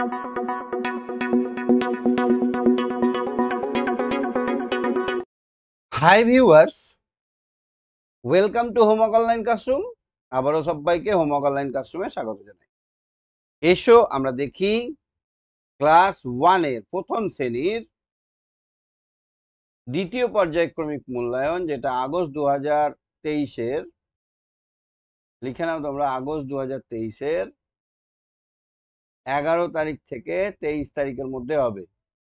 High viewers, welcome to homework online classroom. আবারও সবাইকে homework online ক্লাসরুমে স্বাগত জানাই। এসো আমরা দেখি ক্লাস 1 এর প্রথম শ্রেণীর দ্বিতীয় পর্যায়ক্রমিক মূল্যায়ন, যেটা আগস্ট 2023-এর, লিখে নাও তোমরা, আগস্ট 2023-এর 11 তারিখ থেকে 23 তারিখের মধ্যে হবে।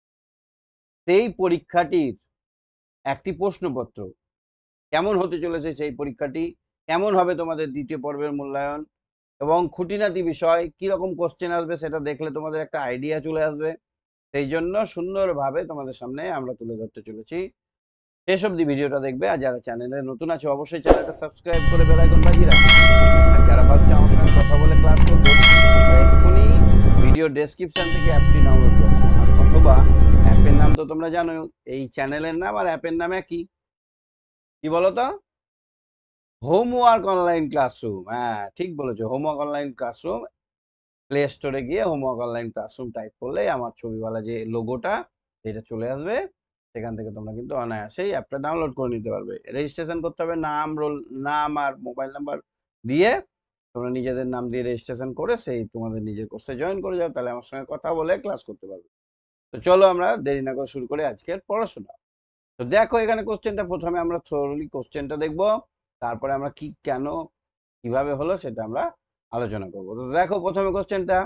সেই পরীক্ষাটির একটি প্রশ্নপত্র কেমন হতে চলেছে, সেই পরীক্ষাটি কেমন হবে তোমাদের দ্বিতীয় পর্বের মূল্যায়ন, এবং খুঁটিনাটি বিষয় কিরকম কোশ্চেন আসবে সেটা দেখলে তোমাদের একটা আইডিয়া চলে আসবে। সেই জন্য সুন্দরভাবে তোমাদের সামনে আমরা তুলে ধরতে চলেছি। শেষ অবধি ভিডিওটা দেখবে, আর যারা চ্যানেলে নতুন আছে অবশ্যই চ্যানেলটা সাবস্ক্রাইব করে বেল আইকন বাজিয়ে রাখবে। আর যারা ভাবছে আমার সঙ্গে কথা বলে ক্লাস করবে, তারা এক্ষুনি ভিডিও ডেসক্রিপশন থেকে অ্যাপটি ডাউনলোড করবে, আর অথবা অ্যাপের নাম তো তোমরা জানো, এই চ্যানেলের নাম আর অ্যাপের নাম একই। কি বলো তো? Homework online classroom. হ্যাঁ, ঠিক বলেছো, হোমওয়ার্ক অনলাইন ক্লাসরুম। প্লে স্টোরে গিয়ে হোমওয়ার্ক অনলাইন ক্লাসরুম টাইপ করলে আমার ছবিওয়ালা যে লোগোটা এটা চলে আসবে। সেখান থেকে তোমরা কিন্তু অনায়াসেই অ্যাপটা ডাউনলোড করে নিতে পারবে। রেজিস্ট্রেশন করতে হবে, নাম আর মোবাইল নাম্বার দিয়ে তোমরা নিজেদের নাম দিয়ে রেজিস্ট্রেশন করে সেই তোমাদের নিজের কোর্সে জয়েন করে যাও, তাহলে আমার সঙ্গে কথা বলে ক্লাস করতে পারবে। তো চলো আমরা দেরি না করে শুরু করে আজকের পড়াশোনা। তো দেখো এখানে কোশ্চেনটা, প্রথমে আমরা থরলি কোশ্চেনটা দেখবো, তারপরে আমরা কি কেন কিভাবে হলো সেটা আমরা আলোচনা করবো। তো দেখো প্রথমে কোশ্চেনটা,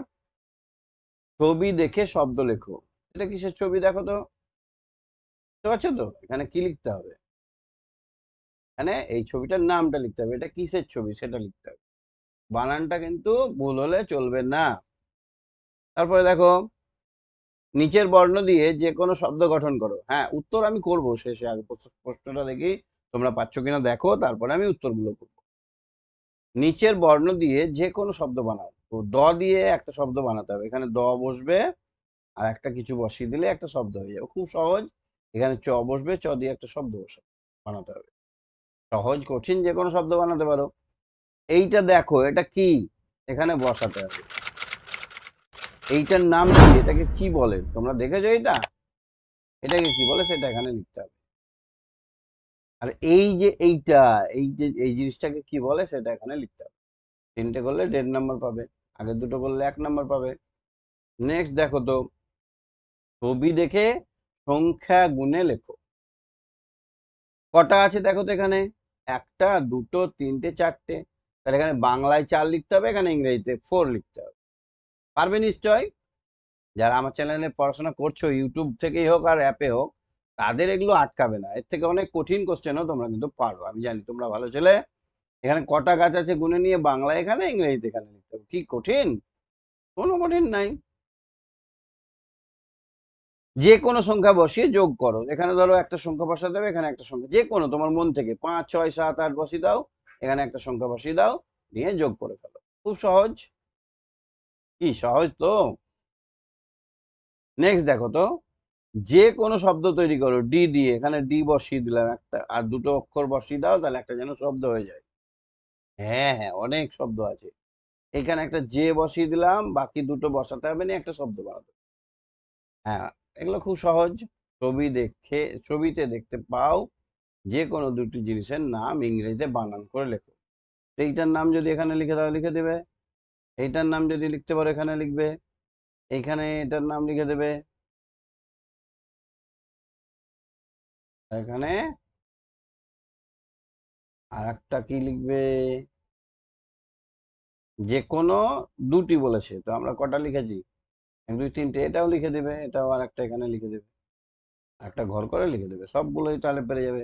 ছবি দেখে শব্দ লেখো। এটা কিসের ছবি দেখো তো, বুঝতে পারছো তো? এখানে কি লিখতে হবে, এখানে এই ছবিটার নামটা লিখতে হবে, এটা কিসের ছবি সেটা লিখতে হবে, বানানটা কিন্তু ভুল হলে চলবে না। তারপরে দেখো, নিচের বর্ণ দিয়ে যে কোনো শব্দ গঠন করো। হ্যাঁ, উত্তর আমি করব শেষে, আগে প্রশ্নটা দেখি তোমরা পাচ্ছ কিনা দেখো, তারপরে আমি উত্তরগুলো করব। নিচের বর্ণ দিয়ে যে কোনো শব্দ বানাও। তো দ দিয়ে একটা শব্দ বানাতে হবে, এখানে দ বসবে আর একটা কিছু বসিয়ে দিলে একটা শব্দ হয়ে যাবে, খুব সহজ। এখানে চ বসবে, চ দিয়ে একটা শব্দ বানাতে হবে। সহজ কঠিন যে কোনো শব্দ বানাতে পারো। এইটা দেখো, এটা কি, এখানে বসাতে হবে। এইটার নাম কি, এটাকে কি বলে তোমরা দেখেছো? এটাকে কি বলে সেটা এখানে লিখতে হবে। আর এই যে এই জিনিসটাকে কি বলে সেটা এখানে লিখতে হবে। 3টে করলে 1.5 নাম্বার পাবে, আগের 2টো করলে 1 নাম্বার পাবে। নেক্সট দেখো তো, ছবি দেখে সংখ্যা গুণে লেখো। কটা আছে দেখো তো এখানে, 1টা 2টো 3টে 4টে। তাহলে এখানে বাংলায় 4 লিখতে হবে, এখানে ইংরেজিতে 4 লিখতে হবে। পারবে নিশ্চয়? যারা আমার চ্যানেলে পড়াশোনা করছো, ইউটিউব থেকেই হোক আর অ্যাপে হোক, তাদের এগুলো আটকাবে না। এর থেকে অনেক কঠিন কোশ্চেনও তোমরা কিন্তু পারো, আমি জানি তোমরা ভালো ছেলে। এখানে কটা গাছ আছে গুনে নিয়ে বাংলা এখানে, ইংরেজিতে এখানে লিখতে হবে। কি কঠিন? কোনো কঠিন নাই। যে কোনো সংখ্যা বসিয়ে যোগ করো। এখানে ধরো একটা সংখ্যা বসাতে হবে, এখানে একটা সংখ্যা, যে কোনো তোমার মন থেকে 5 6 7 8 বসিয়ে দাও, এখানে একটা সংখ্যা বসিয়ে দাও, নিয়ে যোগ করে ফেলো। খুব সহজ। কি সহজ তো? নেক্সট দেখো তো, যে কোনো শব্দ তৈরি করো ডি দিয়ে। এখানে ডি বসিয়ে দিলাম একটা, আর 2টো অক্ষর বসিয়ে দাও, তাহলে একটা যেন শব্দ হয়ে যায়। হ্যাঁ হ্যাঁ, অনেক শব্দ আছে। এখানে একটা যে বসিয়ে দিলাম, বাকি 2টো বসাতে হবে না, একটা শব্দ বানাতে হবে। হ্যাঁ, এগুলো খুব সহজ। ছবিতে দেখতে পাও যে কোনো 2টি জিনিসের নাম ইংরেজিতে বানান করে লেখো। এইটার নাম যদি এখানে লিখে দাও, লিখে দেবে। এইটার নাম যদি লিখতে পারো, এখানে লিখবে। এখানে এটার নাম লিখে দেবে, এখানে আর একটা কি লিখবে, যে কোনো 2টি বলেছে, তো আমরা কটা লিখেছি, 1 2 3টে। এটাও লিখে দেবে, এটাও আর একটা এখানে লিখে দেবে, একটা ঘর করে লিখে দেবে, সবগুলোই তাহলে পেরে যাবে।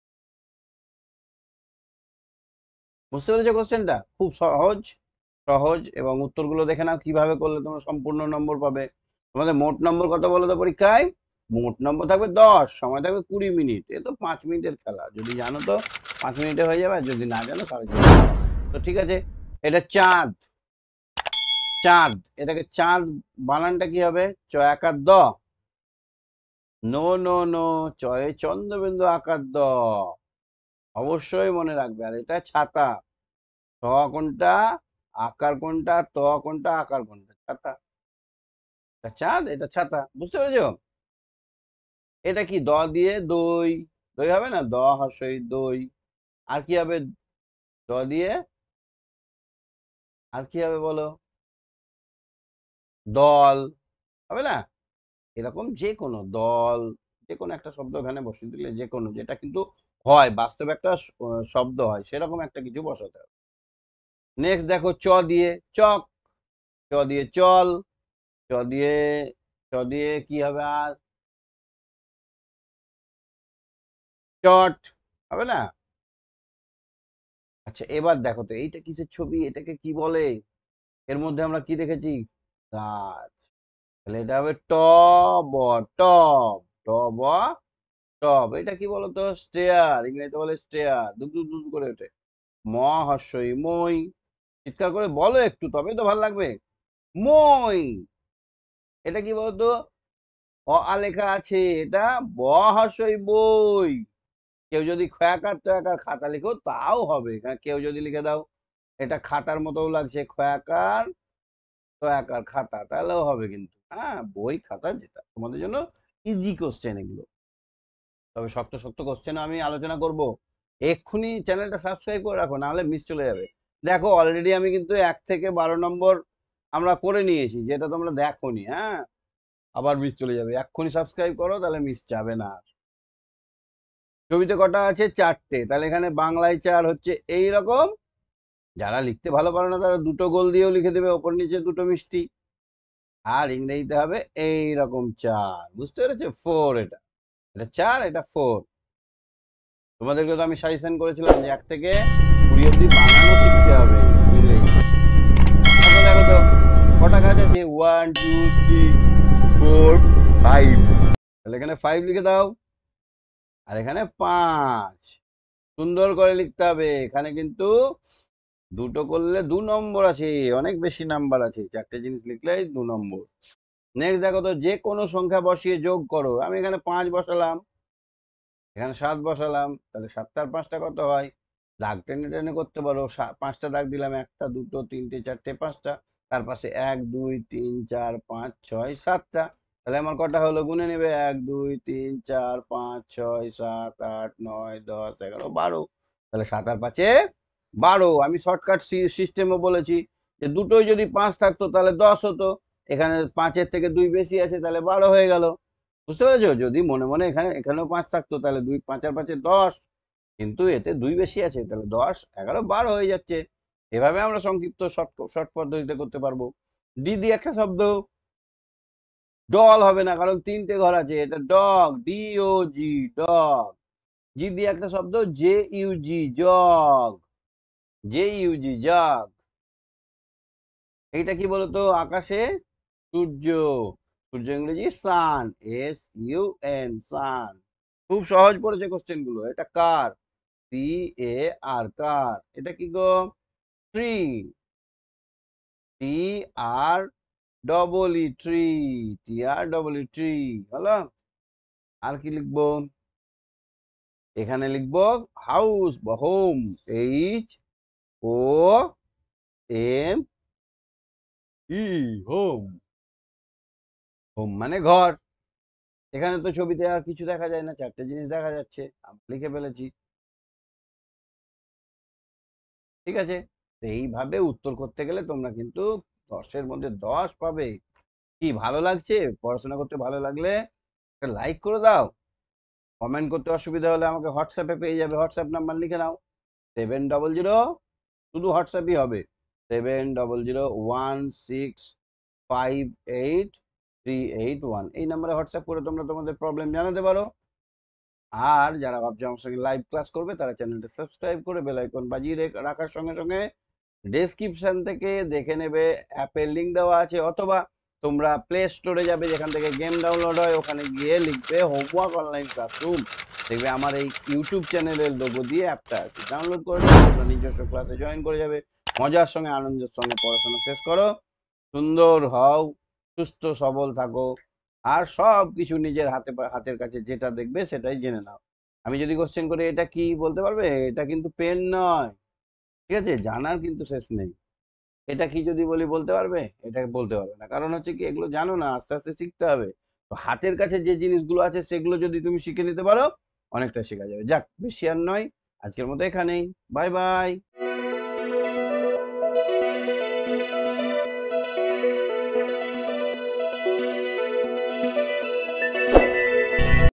বুঝতে পেরেছো কোশ্চেনটা? খুব সহজ সহজ। এবং উত্তরগুলো দেখে নাও কিভাবে করলে তোমরা সম্পূর্ণ নম্বর পাবে। তোমাদের মোট নম্বর কত বলো তো পরীক্ষায়? মোট নম্বর থাকবে 10, সময় থাকবে 20 মিনিট। এ তো 5 মিনিটের খেলা, যদি জানো তো 5 মিনিটে হয়ে যাবে, আর যদি না জানো 4.5। তো ঠিক আছে, এটা চাঁদ। চাঁদ, এটাকে চাঁদ বানানটা কি হবে? চ আকার দ, নো নো নো, চয়ে চন্দ্রবিন্দু আকার দ। অবশ্যই মনে রাখবে। আর এটা ছাতা, ত কোনটা, আকার কোনটা, ত কোনটা, আকার কোনটা, ছাতা। চাঁদ, এটা ছাতা। বুঝতে পেরেছো? এটা কি? দ দিয়ে দই। দই হবে না? দ হর্ষই দই। আর কি হবে? দ দিয়ে আর কি হবে বলো? দল হবে না? এরকম যে কোনো দল, যে কোনো একটা শব্দ ওখানে বসিয়ে দিলে, যে কোনো যেটা কিন্তু হয় বাস্তবে একটা শব্দ হয়, সেরকম একটা কিছু বসাতে হবে। নেক্সট দেখো, চ দিয়ে চক, চ দিয়ে চল, চ দিয়ে কি হবে? আর চট হবে না? আচ্ছা, এবার দেখো তো এইটা কিসের ছবি, এটাকে কি বলে? এর মধ্যে আমরা কি দেখেছি? গাছ। তাহলে এটা হবে ট ব, টব। ট ব, টব। এটা কি বলতো? স্টেয়ার, ইংরেজিতে বলে স্টেয়ার, দুক দুক দুক করে ওঠে। ম হর্ষই মই। চিৎকার করে বলো একটু, তবেই তো ভালো লাগবে। মই। এটা কি বলতো? অ আ লেখা আছে, এটা ব হর্ষই বই। কেউ যদি খয়াকার তয়াকার খাতা লিখো তাও হবে, কেউ যদি লিখে দাও এটা খাতার মতো লাগছে, খয়াকার তয়াকার খাতা, তাহলেও হবে কিন্তু। হ্যাঁ, বই খাতা যেটা তোমাদের জন্য ইজি কোশ্চেন এগুলো। তবে শক্ত শক্ত কোশ্চেন আমি আলোচনা করব। এক্ষুনি চ্যানেলটা সাবস্ক্রাইব করে রাখো, নাহলে মিস চলে যাবে। দেখো অলরেডি আমি কিন্তু 1 থেকে 12 নম্বর আমরা করে নিয়েছি, যেটা তোমরা দেখোনি। হ্যাঁ, আবার মিস চলে যাবে। এক্ষুনি সাবস্ক্রাইব করো, তাহলে মিস যাবে না আর। ছবিতে কটা আছে? 4টে। তাহলে এখানে বাংলায় 4 হচ্ছে এই রকম। যারা লিখতে ভালো পারে না তারা দুটো গোল দিয়েও লিখে দেবে, ওপর নিচে দুটো মিষ্টি। আর ইংরেজিতে হবে এই রকম 4। বুঝতে পেরেছো? 4। এটা এটা 4, এটা 4। তোমাদেরকে তো আমি সাজেশন করেছিলাম যে 1 থেকে 20 অব্দি বানানো শিখতে হবে ভুলেই। তারপর দেখো তো কটা গাছ আছে? 1 2 3 4 5। তাহলে এখানে 5 লিখে দাও, আর এখানে 5। সুন্দর করে লিখতে হবে। এখানে কিন্তু দুটো করলে 2 নম্বর আছে, অনেক বেশি নাম্বার আছে। 4টে জিনিস লিখলে 2 নম্বর। নেক্সট দেখো তো, যে কোনো সংখ্যা বসিয়ে যোগ করো। আমি এখানে 5 বসালাম, এখানে 7 বসালাম, তাহলে 7 আর 5টা কত হয়? দাগ টেনে টেনে করতে পারো। 5টা দাগ দিলাম, 1টা 2টো 3টে 4টে 5টা, তার পাশে 1 2 3 4 5 6 7টা। তাহলে আমার কটা হলো? গুনে নেবে, 1 2 3 4 5 6 7 8 9 10 11 12। তাহলে 7 আর 5-এ 12। আমি শর্টকাট সিস্টেমও বলেছি যে দুটোই যদি 5 থাকতো তাহলে 10 হতো। এখানে 5-এর থেকে 2 বেশি আছে, তাহলে 12 হয়ে গেল। বুঝতে পেরেছো? যদি মনে মনে এখানেও 5 থাকতো তাহলে 2 5 আর 5-এ 10, কিন্তু এতে 2 বেশি আছে, তাহলে 10 11 12 হয়ে যাচ্ছে। এভাবে আমরা সংক্ষিপ্ত শর্ট পদ্ধতিতে করতে পারবো। ডি দিয়ে একটা শব্দ, ডল হবে না, কারণ 3টে ঘর আছে। এটা dog, D O G, dog. G দিয়ে একটা শব্দ, J U G, jug, J U G, jug. এইটা কি বলতো? আকাশে সূর্য। সূর্য ইংরেজি sun, S U N, sun. খুব সহজ পড়েছে কোশ্চেন গুলো। এটা কার? সি এ আর, কার। এটা কি গো? Tree, T R double E, tree, T R double E, tree. হলো? আর কি লিখবো? এখানে লিখবো হাউস বা home, H O M E, home. Home মানে ঘর। এখানে তো ছবিতে আর কিছু দেখা যায় না, 4টে জিনিস দেখা যাচ্ছে, আমি লিখে ফেলেছি। ঠিক আছে? তো এইভাবে উত্তর করতে গেলে তোমরা কিন্তু 10-এর মধ্যে 10 পাবে। কি ভালো লাগছে? পড়াশোনা করতে ভালো লাগলে একটা লাইক করে দাও। কমেন্ট করতে অসুবিধা হলে আমাকে হোয়াটসঅ্যাপে পেয়ে যাবে, হোয়াটসঅ্যাপ নাম্বার লিখে নাও 700, শুধু হোয়াটসঅ্যাপই হবে, 7001658 381। এই নাম্বারে হোয়াটসঅ্যাপ করে তোমরা তোমাদের প্রবলেম জানাতে পারো। আর যারা ভাবছো আমার সঙ্গে লাইভ ক্লাস করবে, তারা চ্যানেলটা সাবস্ক্রাইব করে বেল আইকন বাজিয়ে রাখার সঙ্গে সঙ্গে ডেসক্রিপশন থেকে দেখে নেবে, অ্যাপের লিঙ্ক দেওয়া আছে, অথবা তোমরা প্লে স্টোরে যাবে, যেখান থেকে গেম ডাউনলোড হয়, ওখানে গিয়ে লিখবে হোমওয়ার্ক অনলাইন ক্লাসরুম। দেখবে আমার এই ইউটিউব চ্যানেলের লোগো দিয়ে অ্যাপটা আছে, ডাউনলোড করে নেবে, তোমরা নিজস্ব ক্লাসে জয়েন করে যাবে। মজার সঙ্গে আনন্দের সঙ্গে পড়াশোনা শেষ করো। সুন্দর হও, সুস্থ সবল থাকো, আর সব কিছু নিজের হাতের কাছে যেটা দেখবে সেটাই জেনে নাও। আমি যদি কোশ্চেন করে এটা কি বলতে পারবে? এটা কিন্তু পেন নয়। ঠিক আছে? জানার কিন্তু শেষ নেই। এটা কি যদি বলি বলতে পারবে? এটা বলতে পারবে না। কারণ হচ্ছে কি এগুলো জানো না, আস্তে, আস্তে শিখতে হবে। তো হাতের কাছে যে জিনিসগুলো আছে সেগুলো যদি তুমি শিখে নিতে পারো, অনেকটা শেখা যাবে। যাক বেশি আর নয়, আজকের মতো এখানেই। Bye, by.